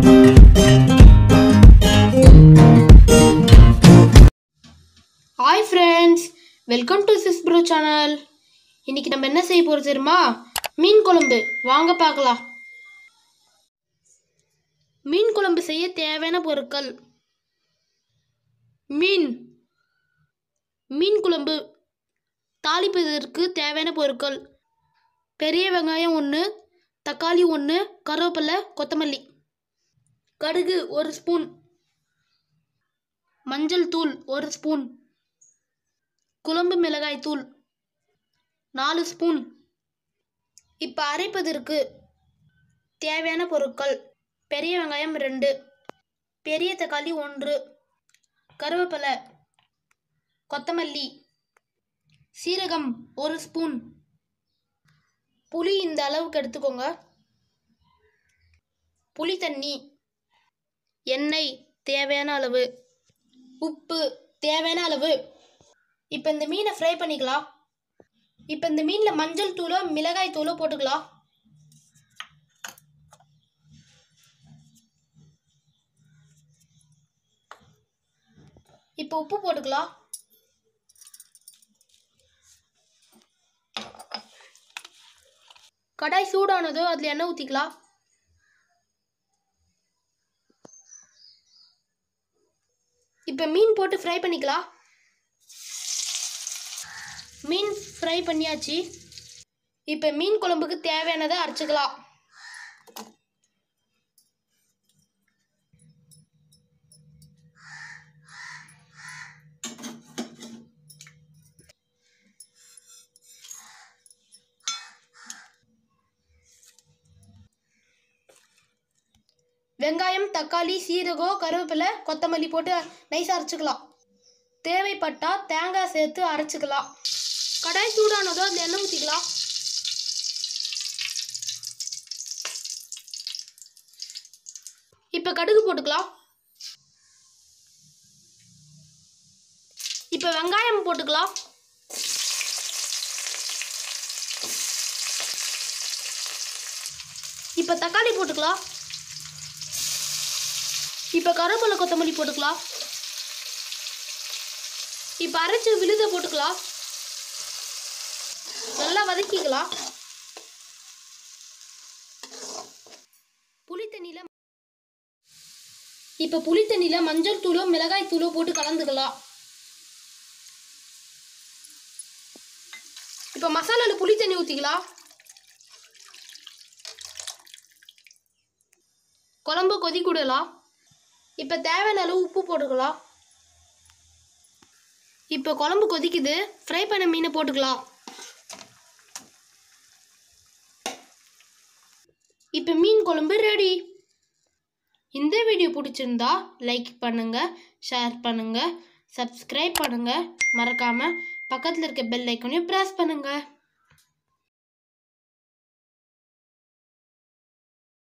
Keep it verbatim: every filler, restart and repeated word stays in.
Hi friends, welcome to Sis Bro channel. இன்னைக்கு நம்ம என்ன செய்ய போறோம் தெரியுமா? மீன் குழம்பு. வாங்க பார்க்கலாம். மீன் குழம்பு செய்ய தேவையான பொருட்கள்: மீன், மீன் குழம்பு தாளிப்பதற்கு தேவையான பொருட்கள்: பெரிய வெங்காயம் ஒன்று, தக்காளி ஒன்று, கருவேப்பிலை, கொத்தமல்லி, கடுகு ஒரு ஸ்பூன், மஞ்சள் தூள் ஒரு ஸ்பூன், குழம்பு மிளகாய் தூள் நாலு ஸ்பூன். இப்போ அரைப்பதற்கு தேவையான பொருட்கள்: பெரிய வெங்காயம் ரெண்டு, பெரிய தக்காளி ஒன்று, கருவேப்பிலை, கொத்தமல்லி, சீரகம் ஒரு ஸ்பூன், புளி இந்த அளவுக்கு எடுத்துக்கோங்க, புளி தண்ணி, எண்ணெய் தேவையான அளவு, உப்பு தேவையான அளவு. இப்போ இந்த மீனை ஃப்ரை பண்ணிக்கலாம். இப்போ இந்த மீனில் மஞ்சள் தூளோ மிளகாய் தூளோ போட்டுக்கலாம். இப்போ உப்பு போட்டுக்கலாம். கடாய் சூடானதோ அதில் எண்ணெய் ஊற்றிக்கலாம். இப்போ மீன் போட்டு ஃப்ரை பண்ணிக்கலாம். மீன் ஃப்ரை பண்ணியாச்சு. இப்போ மீன் குழம்புக்கு தேவையானதை அரைச்சிக்கலாம். வெங்காயம், தக்காளி, சீரகம், கருவேப்பிலை, கொத்தமல்லி போட்டு நைஸாக அரைச்சிக்கலாம். தேவைப்பட்டால் தேங்காய் சேர்த்து அரைச்சிக்கலாம். கடாய் சூடானதோ அதில் எண்ணெய் ஊற்றிக்கலாம். இப்போ கடுகு போட்டுக்கலாம். இப்போ வெங்காயம் போட்டுக்கலாம். இப்போ தக்காளி போட்டுக்கலாம். இப்போ கருவேப்பிலை, கொத்தமல்லி போட்டுக்கலாம். இப்போ அரைச்ச விழுதை போட்டுக்கலாம். நல்லா வதக்கிக்கலாம். புளி தண்ணியில் இப்போ புளி தண்ணியில் மஞ்சள் தூளோ மிளகாய் தூளோ போட்டு கலந்துக்கலாம். இப்போ மசாலாவில் புளி தண்ணி ஊற்றிக்கலாம். குழம்பு கொதிக்குடலாம். இப்போ தேவையான அளவு உப்பு போட்டுக்கலாம். இப்போ குழம்பு கொதிக்குது. ஃப்ரை பண்ண மீனை போட்டுக்கலாம். இப்போ மீன் குழம்பு ரெடி. இந்த வீடியோ பிடிச்சிருந்தா லைக் பண்ணுங்க, ஷேர் பண்ணுங்க, சப்ஸ்கிரைப் பண்ணுங்க. மறக்காம பக்கத்தில் இருக்க பெல் ஐக்கானையும் பிரஸ் பண்ணுங்க.